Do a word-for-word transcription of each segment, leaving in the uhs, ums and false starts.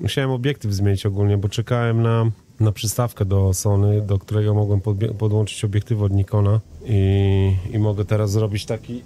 musiałem obiektyw zmienić ogólnie, bo czekałem na, na przystawkę do Sony, do którego mogłem podłączyć obiektyw od Nikona i, i mogę teraz zrobić taki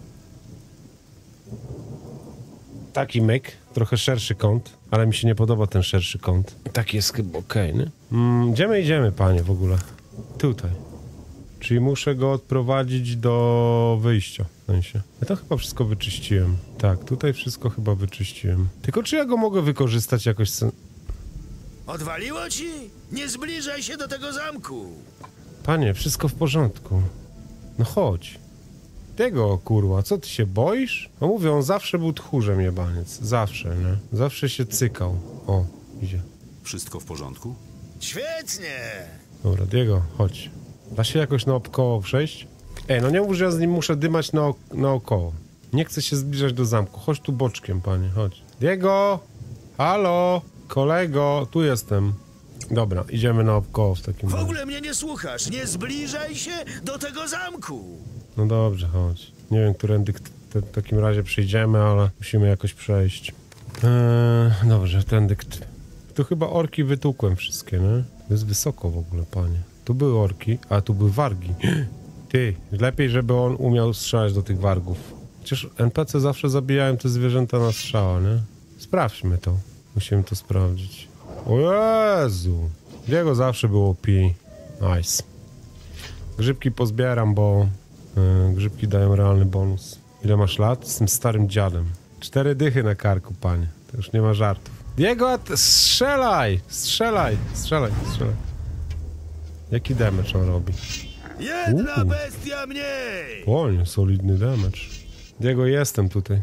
taki myk, trochę szerszy kąt, ale mi się nie podoba ten szerszy kąt. Taki jest chyba okej, okay, nie? Mm, gdzie my idziemy, panie, w ogóle? Tutaj. Czyli muszę go odprowadzić do wyjścia, w sensie. Ja to chyba wszystko wyczyściłem. Tak, tutaj wszystko chyba wyczyściłem. Tylko czy ja go mogę wykorzystać jakoś... Odwaliło ci? Nie zbliżaj się do tego zamku! Panie, wszystko w porządku. No chodź. Tego, kurwa, co ty się boisz? No mówię, on zawsze był tchórzem jebaniec. Zawsze, nie? Zawsze się cykał. O, idzie. Wszystko w porządku? Świetnie! Dobra, Diego, chodź. Da się jakoś naokoło przejść? Ej, no nie mów, że ja z nim muszę dymać na, naokoło. Nie chcę się zbliżać do zamku. Chodź tu boczkiem, panie, chodź. Diego! Halo! Kolego, tu jestem. Dobra, idziemy naokoło w takim razie. W ogóle mnie nie słuchasz. Nie zbliżaj się do tego zamku! No dobrze, chodź. Nie wiem, którędy w takim razie przejdziemy, ale musimy jakoś przejść. Eee, dobrze, tędy... Tu chyba orki wytukłem wszystkie, nie? To jest wysoko w ogóle, panie. Tu były orki, a tu były wargi. Ty, lepiej, żeby on umiał strzelać do tych wargów. Przecież N P C zawsze zabijają te zwierzęta na strzała, nie? Sprawdźmy to. Musimy to sprawdzić. O Jezu! Jego zawsze było pi. Nice. Grzybki pozbieram, bo yy, grzybki dają realny bonus. Ile masz lat? Z tym starym dziadem. Cztery dychy na karku, panie. To już nie ma żartów. Diego, strzelaj! Strzelaj! Strzelaj, strzelaj. Jaki damage on robi? Jedna Uuu. bestia mniej! Oj, solidny damage. Diego, jestem tutaj.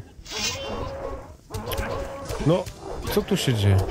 No, co tu się dzieje?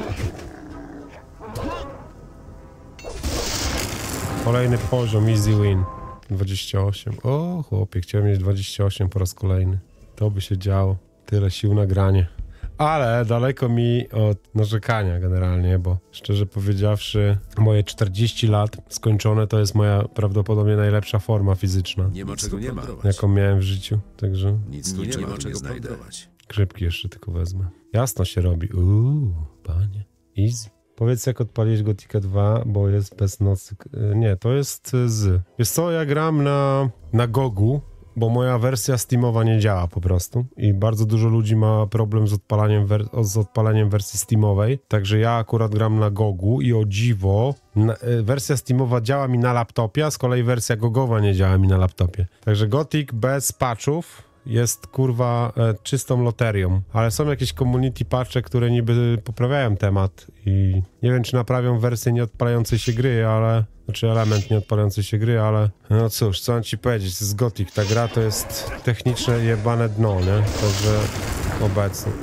Kolejny poziom, easy win. dwadzieścia osiem. O, chłopie, chciałem mieć dwadzieścia osiem po raz kolejny. To by się działo. Tyle sił na granie. Ale daleko mi od narzekania generalnie, bo szczerze powiedziawszy, moje czterdzieści lat skończone to jest moja prawdopodobnie najlepsza forma fizyczna, Nie ma czego nie ma. jaką miałem w życiu, także Nic tu nie, nie ma czego znajdować. grzybki jeszcze tylko wezmę. Jasno się robi. Uuu, panie. Easy. Powiedz, jak odpalić Gothica dwa, bo jest bez nocy. Nie, to jest z... Wiesz co, ja gram na, na Gogu, bo moja wersja Steamowa nie działa po prostu i bardzo dużo ludzi ma problem z odpalaniem, wer- z odpalaniem wersji Steamowej, także ja akurat gram na Gogu i o dziwo na, y, wersja Steamowa działa mi na laptopie, a z kolei wersja Gogowa nie działa mi na laptopie. Także Gothic bez patchów jest kurwa e, czystą loterią, ale są jakieś community patche, które niby poprawiają temat i nie wiem, czy naprawią wersję nieodpalającej się gry, ale znaczy element nieodpalającej się gry, ale no cóż, co mam ci powiedzieć, to jest Gothic, ta gra to jest techniczne jebane dno, nie? Także obecnie.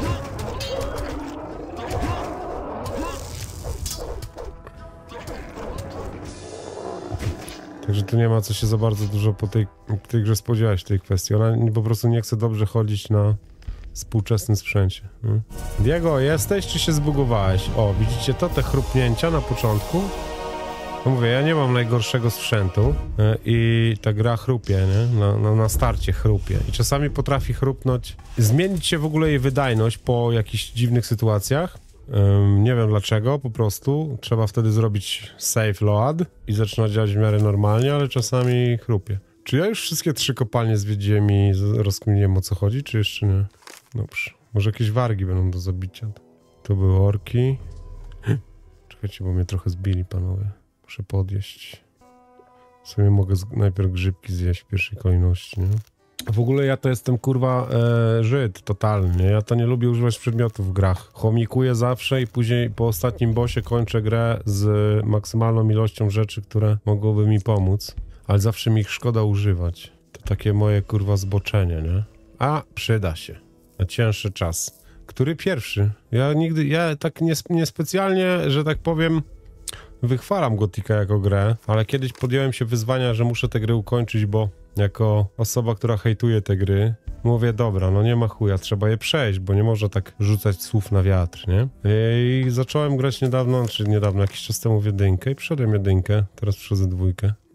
Także tu nie ma co się za bardzo dużo po tej, po tej grze spodziewać w tej kwestii. Ona po prostu nie chce dobrze chodzić na współczesnym sprzęcie. Hmm? Diego, jesteś czy się zbugowałeś? O, widzicie to? Te chrupnięcia na początku? No mówię, ja nie mam najgorszego sprzętu yy, i ta gra chrupie, nie? Na, na, na starcie chrupie. I czasami potrafi chrupnąć, zmienić się w ogóle jej wydajność po jakichś dziwnych sytuacjach. Um, nie wiem dlaczego, po prostu trzeba wtedy zrobić save load i zaczyna działać w miarę normalnie, ale czasami chrupie. Czy ja już wszystkie trzy kopalnie zwiedziłem i rozkminiłem, o co chodzi, czy jeszcze nie? Dobrze, może jakieś wargi będą do zabicia. Tu były orki. Czekajcie, bo mnie trochę zbili, panowie. Muszę podjeść. W sumie mogę najpierw grzybki zjeść w pierwszej kolejności, nie? W ogóle ja to jestem, kurwa, e, Żyd totalnie. Ja to nie lubię używać przedmiotów w grach. Chomikuję zawsze i później po ostatnim bossie kończę grę z maksymalną ilością rzeczy, które mogłyby mi pomóc. Ale zawsze mi ich szkoda używać. To takie moje, kurwa, zboczenie, nie? A, przyda się. Na cięższy czas. Który pierwszy? Ja nigdy, ja tak nies- niespecjalnie, że tak powiem, wychwalam Gothica jako grę, ale kiedyś podjąłem się wyzwania, że muszę tę grę ukończyć, bo jako osoba, która hejtuje te gry, mówię, dobra, no nie ma chuja, trzeba je przejść, bo nie można tak rzucać słów na wiatr, nie? I zacząłem grać niedawno, czy niedawno, jakiś czas temu w jedynkę i przyszedłem jedynkę, teraz przychodzę dwójkę.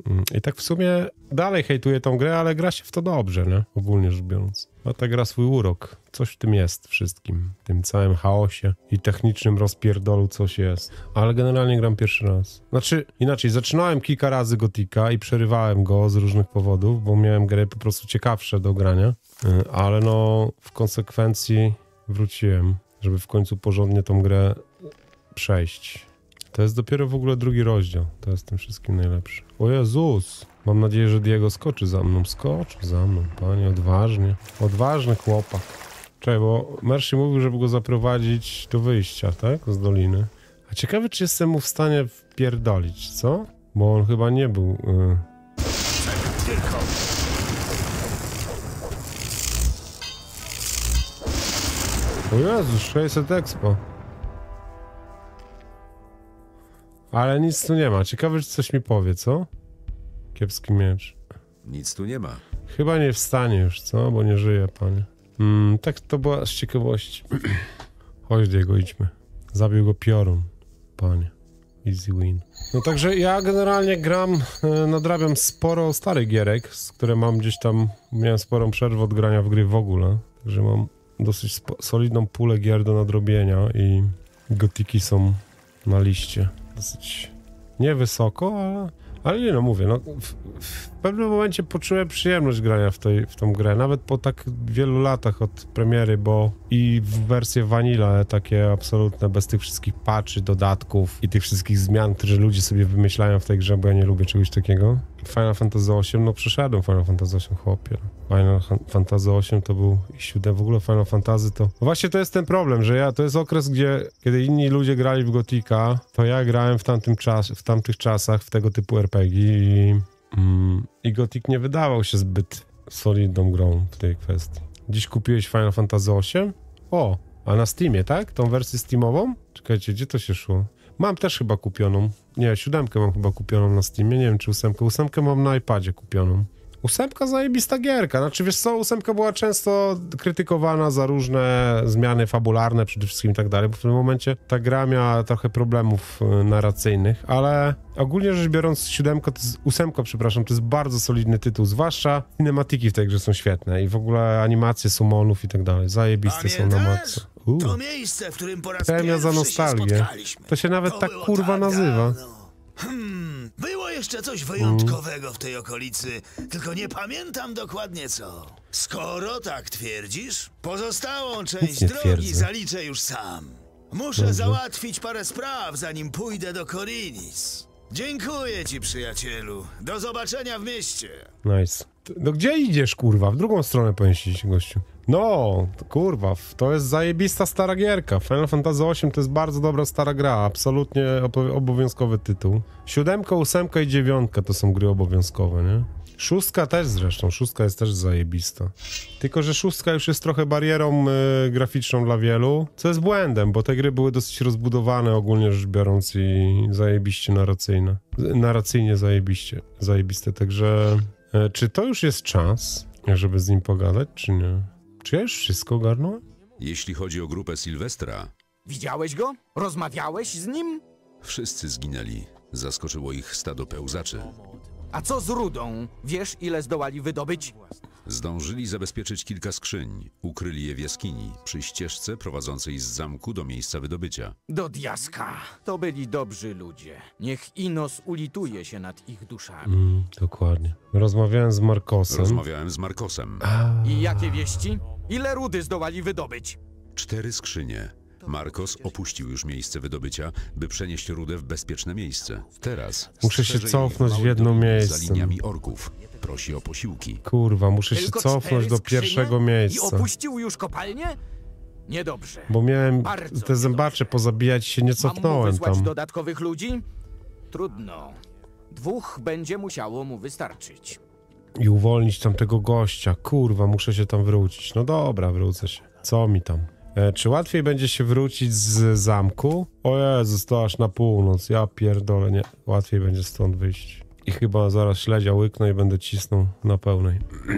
I tak w sumie dalej hejtuję tą grę, ale gra się w to dobrze, nie? Ogólnie rzecz biorąc. A ta gra swój urok. Coś w tym jest wszystkim. W tym całym chaosie i technicznym rozpierdolu coś jest. Ale generalnie gram pierwszy raz. Znaczy, inaczej, zaczynałem kilka razy Gotika i przerywałem go z różnych powodów, bo miałem gry po prostu ciekawsze do grania. Ale no, w konsekwencji wróciłem, żeby w końcu porządnie tą grę przejść. To jest dopiero w ogóle drugi rozdział. To jest tym wszystkim najlepszy. O Jezus! Mam nadzieję, że Diego skoczy za mną. Skoczy za mną, panie, odważnie. Odważny chłopak. Czekaj, bo Mercy mówił, żeby go zaprowadzić do wyjścia, tak? Z doliny. A ciekawe, czy jestem mu w stanie wpierdolić, co? Bo on chyba nie był... Yy... O Jezus, sześćset expo. Ale nic tu nie ma. Ciekawe, czy coś mi powie, co? Kiepski miecz. Nic tu nie ma. Chyba nie wstanie już, co? Bo nie żyje, panie. Mm, tak to była z ciekawości. Chodź, Diego, idźmy. Zabił go piorun, panie. Easy win. No także ja generalnie gram, e, nadrabiam sporo starych gierek, z które mam gdzieś tam, miałem sporą przerwę od grania w gry w ogóle. Także mam dosyć solidną pulę gier do nadrobienia i gotiki są na liście. Dosyć niewysoko, ale, ale nie no, mówię, no, w, w pewnym momencie poczułem przyjemność grania w, tej, w tą grę, nawet po tak wielu latach od premiery, bo i w wersję vanilla takie absolutne, bez tych wszystkich patchy, dodatków i tych wszystkich zmian, które ludzie sobie wymyślają w tej grze, bo ja nie lubię czegoś takiego. Final Fantasy osiem, no przeszedłem Final Fantasy osiem, chłopie. Final Fantasy osiem to był i siódem, w ogóle Final Fantasy to... No właśnie to jest ten problem, że ja, to jest okres, gdzie, kiedy inni ludzie grali w Gotika, to ja grałem w tamtym czas, w tamtych czasach w tego typu er pe gie i, mm, i Gotik nie wydawał się zbyt solidną grą w tej kwestii. Dziś kupiłeś Final Fantasy osiem? O, a na Steamie, tak? Tą wersję Steamową? Czekajcie, gdzie to się szło? Mam też chyba kupioną. Nie, siódemkę mam chyba kupioną na Steamie. Nie wiem, czy ósemkę. Ósemkę mam na iPadzie kupioną. Ósemka zajebista gierka. Znaczy, wiesz co, ósemka była często krytykowana za różne zmiany fabularne przede wszystkim i tak dalej, bo w tym momencie ta gra miała trochę problemów narracyjnych, ale ogólnie rzecz biorąc siódemka, to jest, ósemka, przepraszam, to jest bardzo solidny tytuł, zwłaszcza cinematiki w tej grze są świetne i w ogóle animacje summonów i tak dalej. Zajebiste są na maksa. To miejsce, w którym po raz Premia za pierwszy nostalgię. się spotkaliśmy. To się nawet To tak było kurwa tak nazywa. dawno. Hmm, było jeszcze coś wyjątkowego w tej okolicy, tylko nie pamiętam dokładnie co. Skoro tak twierdzisz, pozostałą część nie drogi twierdzę. zaliczę już sam. Muszę Dobrze. załatwić parę spraw, zanim pójdę do Korinis. Dziękuję ci, przyjacielu. Do zobaczenia w mieście. Nice. No gdzie idziesz, kurwa? W drugą stronę powinieneś iść, gościu. No, to, kurwa, to jest zajebista stara gierka. Final Fantasy osiem to jest bardzo dobra stara gra, absolutnie obowiązkowy tytuł. Siódemka, ósemka i dziewiątka to są gry obowiązkowe, nie? Szóstka też zresztą, szóstka jest też zajebista. Tylko że szóstka już jest trochę barierą y, graficzną dla wielu, co jest błędem, bo te gry były dosyć rozbudowane ogólnie rzecz biorąc i zajebiście narracyjne. Narracyjnie zajebiście, zajebiste, także... Y, czy to już jest czas, żeby z nim pogadać, czy nie? Czy ja już wszystko ogarnąłem? Jeśli chodzi o grupę Sylwestra, Widziałeś go? Rozmawiałeś z nim? wszyscy zginęli. Zaskoczyło ich stado pełzaczy. A co z rudą? Wiesz, ile zdołali wydobyć? Zdążyli zabezpieczyć kilka skrzyń. Ukryli je w jaskini, przy ścieżce prowadzącej z zamku do miejsca wydobycia. Do diaska. To byli dobrzy ludzie. Niech Inos ulituje się nad ich duszami. Mm, dokładnie. Rozmawiałem z Markosem. Rozmawiałem z Markosem. I jakie wieści? Ile rudy zdołali wydobyć? Cztery skrzynie. Markos opuścił już miejsce wydobycia, by przenieść rudę w bezpieczne miejsce. Teraz Muszę się strzeże jej cofnąć w małej jedno dolinie miejsce. Za liniami orków. Prosi o posiłki. Kurwa, muszę się Tylko cofnąć cztery do skrzynie? pierwszego I miejsca. opuścił już kopalnię? Niedobrze. Bo miałem Bardzo te zębacze niedobrze. pozabijać się, nie Mam mu cofnąłem wysłać tam. dodatkowych ludzi? Trudno. Dwóch będzie musiało mu wystarczyć. I uwolnić tamtego gościa. Kurwa, muszę się tam wrócić. No dobra, wrócę się. Co mi tam? E, czy łatwiej będzie się wrócić z zamku? O Jezus, to aż na północ. Ja pierdolę, nie. Łatwiej będzie stąd wyjść. I chyba zaraz śledzia łyknę i będę cisnął na pełnej.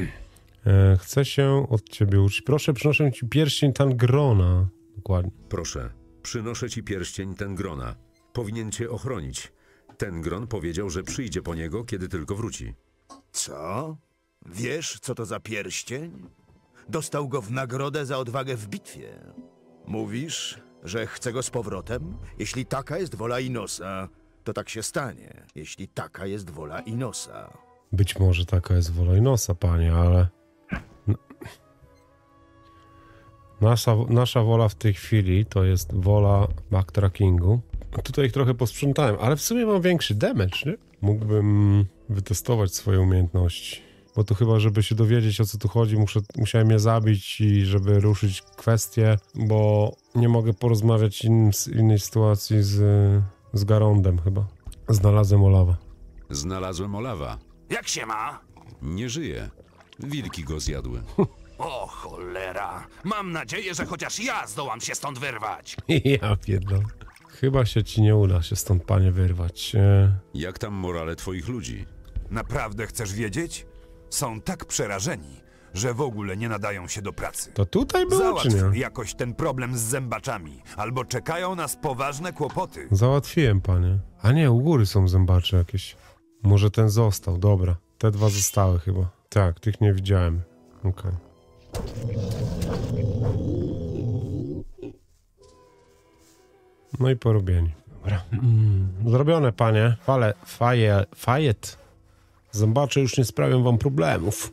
E, chcę się od ciebie uczyć. Proszę, przynoszę ci pierścień Tangrona. Dokładnie. Proszę, przynoszę ci pierścień Tengrona. Powinien cię ochronić. Tengron powiedział, że przyjdzie po niego, kiedy tylko wróci. Co? Wiesz, co to za pierścień? Dostał go w nagrodę za odwagę w bitwie. Mówisz, że chce go z powrotem? Jeśli taka jest wola Inosa, to tak się stanie. Jeśli taka jest wola Inosa. Być może taka jest wola Inosa, panie, ale... Nasza, nasza wola w tej chwili to jest wola backtrackingu. Tutaj ich trochę posprzątałem, ale w sumie mam większy damage, nie? Mógłbym wytestować swoje umiejętności. Bo tu chyba, żeby się dowiedzieć, o co tu chodzi, muszę, musiałem je zabić i żeby ruszyć kwestię, bo nie mogę porozmawiać in, z innej sytuacji z, z Garondem chyba. Znalazłem Olawa. Znalazłem Olawa. Jak się ma? Nie żyje. Wilki go zjadły. O cholera. Mam nadzieję, że chociaż ja zdołam się stąd wyrwać. Ja pierdolę. Chyba się ci nie uda się stąd, panie, wyrwać. E... Jak tam morale twoich ludzi? Naprawdę chcesz wiedzieć? Są tak przerażeni, że w ogóle nie nadają się do pracy. To tutaj było, Załatw czy nie? jakoś ten problem z zębaczami, albo czekają nas poważne kłopoty. Załatwiłem, panie. A nie, u góry są zębacze jakieś. Może ten został, dobra. Te dwa zostały chyba. Tak, tych nie widziałem. Okej. Okay. No i porobieni. Dobra. Mm, zrobione, panie. Fale, faje, fajet. Zębacze już nie sprawią wam problemów.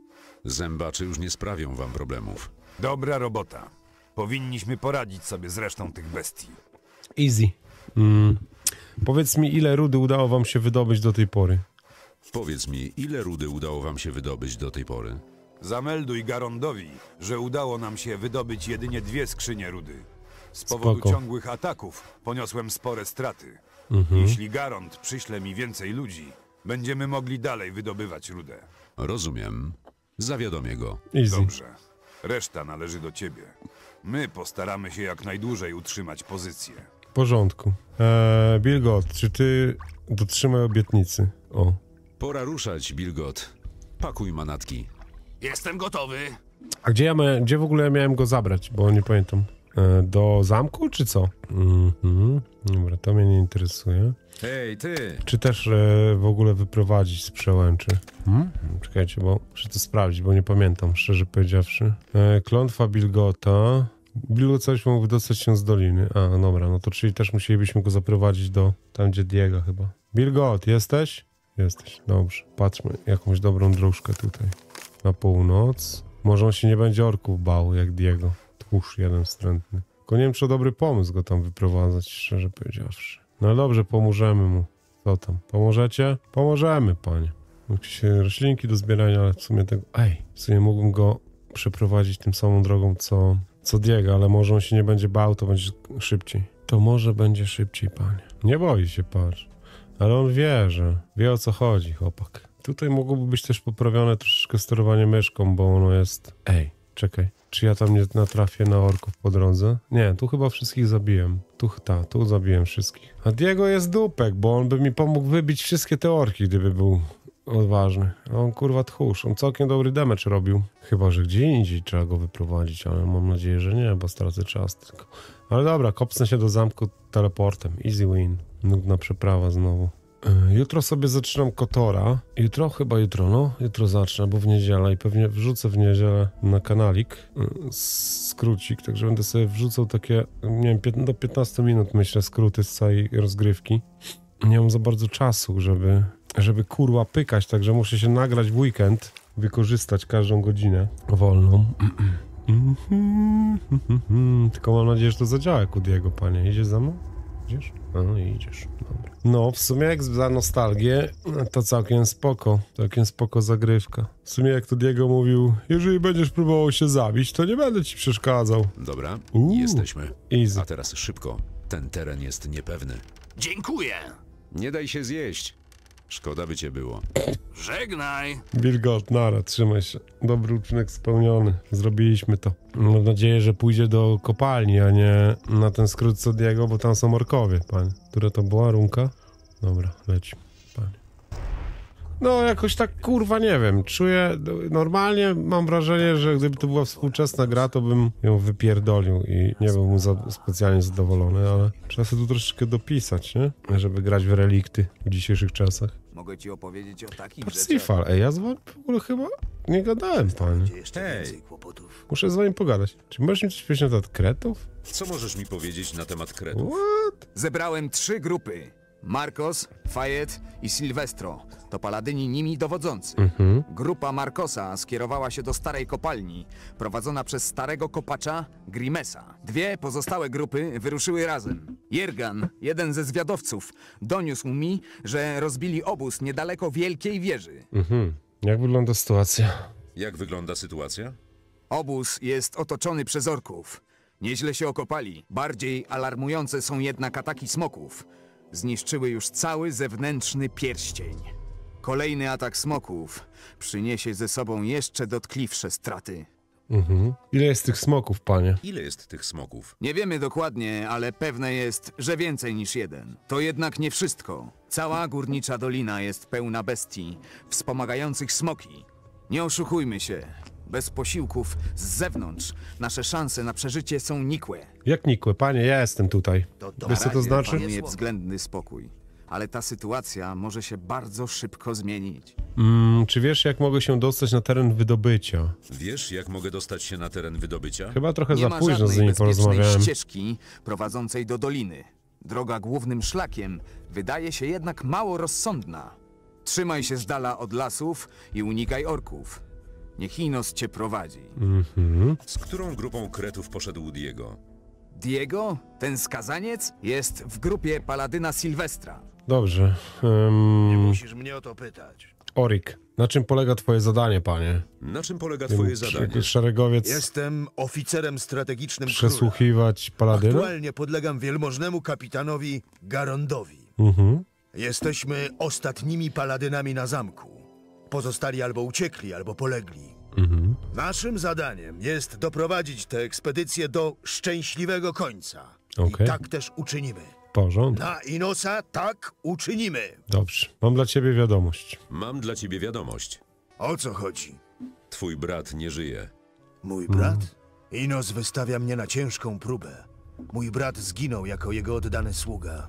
Zębacze już nie sprawią wam problemów. Dobra robota. Powinniśmy poradzić sobie z resztą tych bestii. Easy. Mm. Powiedz mi, ile rudy udało wam się wydobyć do tej pory? Powiedz mi, ile rudy udało wam się wydobyć do tej pory? Zamelduj Garondowi, że udało nam się wydobyć jedynie dwie skrzynie rudy. Z powodu Spoko. ciągłych ataków poniosłem spore straty. Mhm. Jeśli Garond przyśle mi więcej ludzi, będziemy mogli dalej wydobywać rudę. Rozumiem. Zawiadomię go. Easy. Dobrze. Reszta należy do ciebie. My postaramy się jak najdłużej utrzymać pozycję. W porządku. Eee, Bilgot, czy ty dotrzymaj obietnicy? O. Pora ruszać, Bilgot. Pakuj manatki. Jestem gotowy. A gdzie ja miałem, gdzie w ogóle ja miałem go zabrać? Bo nie pamiętam. E, do zamku, czy co? Mhm. Dobra, to mnie nie interesuje. Hej, ty! Czy też e, w ogóle wyprowadzić z przełęczy? Hmm? Czekajcie, bo muszę to sprawdzić, bo nie pamiętam, szczerze powiedziawszy. E, klątwa Bilgota. Bilgot coś mógł wydostać się z doliny. A, dobra, no to czyli też musielibyśmy go zaprowadzić do tam, gdzie Diego chyba. Bilgot, jesteś? Jesteś, dobrze. Patrzmy, jakąś dobrą dróżkę tutaj. Na północ. Może on się nie będzie orków bał, jak Diego. Tchórz jeden wstrętny. Tylko nie wiem, czy dobry pomysł go tam wyprowadzać, szczerze powiedziawszy. No dobrze, pomożemy mu. Co tam? Pomożecie? Pomożemy, panie. Jakieś roślinki do zbierania, ale w sumie tego... Ej, w sumie mógłbym go przeprowadzić tym samą drogą, co, co Diego, ale może on się nie będzie bał, to będzie szybciej. To może będzie szybciej, panie. Nie boi się, patrz. Ale on wie, że... Wie, o co chodzi, chłopak. Tutaj mogłoby być też poprawione troszeczkę sterowanie myszką, bo ono jest... Ej, czekaj. Czy ja tam nie natrafię na orków po drodze? Nie, tu chyba wszystkich zabiłem. Tu, ta, tu zabiłem wszystkich. A Diego jest dupek, bo on by mi pomógł wybić wszystkie te orki, gdyby był odważny. A on kurwa tchórz. On całkiem dobry damage robił. Chyba, że gdzie indziej trzeba go wyprowadzić, ale mam nadzieję, że nie, bo stracę czas tylko. Ale dobra, kopnę się do zamku teleportem. Easy win. Nudna przeprawa znowu. Jutro sobie zaczynam Kotora. Jutro, chyba jutro, no. Jutro zacznę, bo w niedzielę i pewnie wrzucę w niedzielę na kanalik skrócik, także będę sobie wrzucał takie, nie wiem, do piętnastu minut, myślę, skróty z całej rozgrywki. Nie mam za bardzo czasu, żeby, żeby kurwa pykać, także muszę się nagrać w weekend, wykorzystać każdą godzinę wolną. Tylko mam nadzieję, że to zadziała jak u Diego, panie. Idziesz za mną? Idziesz? No i idziesz. Dobra. No, w sumie jak za nostalgię, to całkiem spoko. Całkiem spoko zagrywka. W sumie jak to Diego mówił, jeżeli będziesz próbował się zabić, to nie będę ci przeszkadzał. Dobra, Uuu, jesteśmy. easy. A teraz szybko. Ten teren jest niepewny. Dziękuję. Nie daj się zjeść. Szkoda by cię było. Żegnaj. Wilgot, nara, trzymaj się. Dobry uczynek spełniony. Zrobiliśmy to. Mam nadzieję, że pójdzie do kopalni, a nie na ten skrót co Diego, bo tam są orkowie, panie. Która to była runka? Dobra, leci, panie. No jakoś tak, kurwa, nie wiem, czuję, normalnie mam wrażenie, że gdyby to była współczesna gra, to bym ją wypierdolił i nie byłbym za, specjalnie zadowolony, ale trzeba sobie tu troszeczkę dopisać, nie? Żeby grać w relikty w dzisiejszych czasach. Mogę ci opowiedzieć o takich Parsifal, ej, ja z wami w ogóle chyba nie gadałem, panie. Jeszcze kłopotów. Muszę z wami pogadać. Czy możesz mi coś powiedzieć na temat kretów? Co możesz mi powiedzieć na temat kretów? What? Zebrałem trzy grupy. Marcos, Fayet i Silvestro. To paladyni nimi dowodzący. Mhm. Grupa Marcosa skierowała się do starej kopalni, prowadzona przez starego kopacza Grimesa. Dwie pozostałe grupy wyruszyły razem. Jergan, jeden ze zwiadowców, doniósł mi, że rozbili obóz niedaleko Wielkiej Wieży. Mhm. Jak wygląda sytuacja? Jak wygląda sytuacja? Obóz jest otoczony przez orków. Nieźle się okopali. Bardziej alarmujące są jednak ataki smoków. Zniszczyły już cały zewnętrzny pierścień. Kolejny atak smoków przyniesie ze sobą jeszcze dotkliwsze straty. Mhm. Ile jest tych smoków, panie? Ile jest tych smoków? Nie wiemy dokładnie, ale pewne jest, że więcej niż jeden. To jednak nie wszystko. Cała górnicza dolina jest pełna bestii, wspomagających smoki. Nie oszukujmy się. Bez posiłków z zewnątrz nasze szanse na przeżycie są nikłe. Jak nikłe, panie, ja jestem tutaj. Wiesz, co to znaczy? Panuje względny spokój. Ale ta sytuacja może się bardzo szybko zmienić. Mm, czy wiesz, jak mogę się dostać na teren wydobycia? Wiesz, jak mogę dostać się na teren wydobycia? Chyba trochę Nie za ma późno z żadnej nimi bezpiecznej porozmawiałem. ścieżki prowadzącej do doliny. Droga głównym szlakiem wydaje się jednak mało rozsądna. Trzymaj się z dala od lasów i unikaj orków. Niech Inos cię prowadzi. Mhm. Z którą grupą kretów poszedł Diego? Diego, ten skazaniec, jest w grupie paladyna Silvestra. Dobrze. Nie Um, musisz mnie o to pytać. Orik, na czym polega twoje zadanie, panie? Na czym polega twoje zadanie? Jakiś szeregowiec Jestem oficerem strategicznym króla. przesłuchiwać paladyna? Aktualnie podlegam wielmożnemu kapitanowi Garondowi. Mhm. Jesteśmy ostatnimi paladynami na zamku. Pozostali albo uciekli, albo polegli. Mhm. Naszym zadaniem jest doprowadzić tę ekspedycję do szczęśliwego końca. Okej. I tak też uczynimy. Porząd. Na Inosa tak uczynimy. Dobrze. Mam dla ciebie wiadomość. Mam dla ciebie wiadomość. O co chodzi? Twój brat nie żyje. Mój brat? Inos wystawia mnie na ciężką próbę. Mój brat zginął jako jego oddany sługa.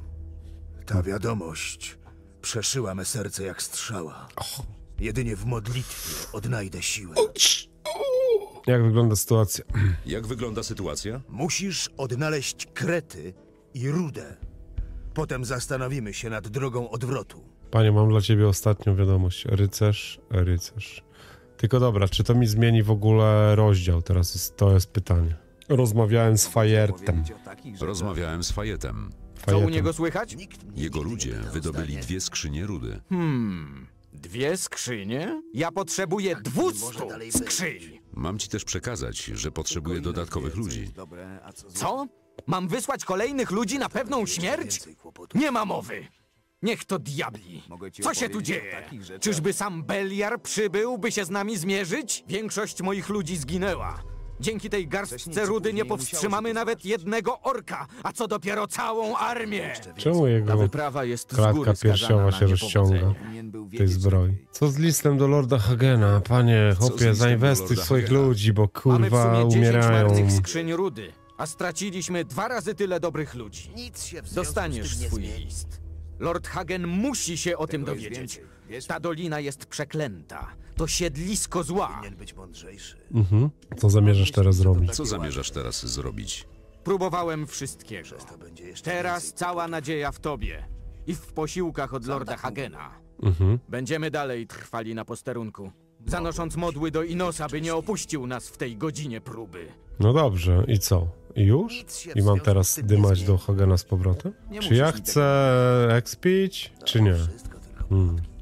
Ta wiadomość przeszyła me serce jak strzała. Jedynie w modlitwie odnajdę siłę. Jak wygląda sytuacja? Jak wygląda sytuacja? Musisz odnaleźć krety i rudę. Potem zastanowimy się nad drogą odwrotu. Panie, mam dla ciebie ostatnią wiadomość. Rycerz, rycerz. Tylko dobra, czy to mi zmieni w ogóle rozdział? Teraz jest, to jest pytanie. Rozmawiałem z Fajertem. Powiedzieć o takich rzeczach. Rozmawiałem z Fajetem. Co u Fajetem. niego słychać? Nikt mnie Jego nigdy ludzie nie pytał wydobyli zdanie. dwie skrzynie rudy. Hmm, dwie skrzynie? Ja potrzebuję dwustu dalej być. skrzyń. Mam ci też przekazać, że potrzebuję dodatkowych ludzi. Dobre, a co z- Co? Mam wysłać kolejnych ludzi na pewną śmierć? Więcej kłopotów. Nie ma mowy. Niech to diabli. Mogę ci Co się tu opowiedzieć o dzieje? takich rzeczach. Czyżby sam Beliar przybył, by się z nami zmierzyć? Większość moich ludzi zginęła. Dzięki tej garstce Wcześniej czy rudy nie później powstrzymamy musiało się to nawet zdarzyć. jednego orka, a co dopiero całą armię. Czemu Ta jego wyprawa jest z klatka góry skazana piersiowa na się rozciąga? niepowodzenie. Powinien był tej wiedzieć zbroi? lepiej. Co z listem do Lorda Hagena? Panie, Co z chłopie, listem zainwestuj do w Lorda swoich Hagena? ludzi, bo Mamy w kurwa sumie dziesięć umierają. martwych skrzyń rudy, a straciliśmy dwa razy tyle dobrych ludzi. Nic się w związku Dostaniesz z tym nie swój zmieni. list. Lord Hagen musi się o tym jest dowiedzieć. więcej, wiesz? Ta dolina jest przeklęta. To siedlisko zła. Powinien być mądrzejszy. Mhm. Co zamierzasz teraz zrobić? Co zamierzasz teraz zrobić? Próbowałem wszystkiego. To będzie jeszcze Teraz więcej. cała nadzieja w tobie i w posiłkach od Lorda Hagena. Mhm. Będziemy dalej trwali na posterunku, zanosząc modły do Inosa, by nie opuścił nas w tej godzinie próby. No dobrze, i co? I już? Nic się w I mam związku teraz z tym nie dymać zmieni. do Hagena z powrotem? Nie Czy musisz ja mi tego chcę expić, czy nie? Wszystko tylko Hmm. plotki.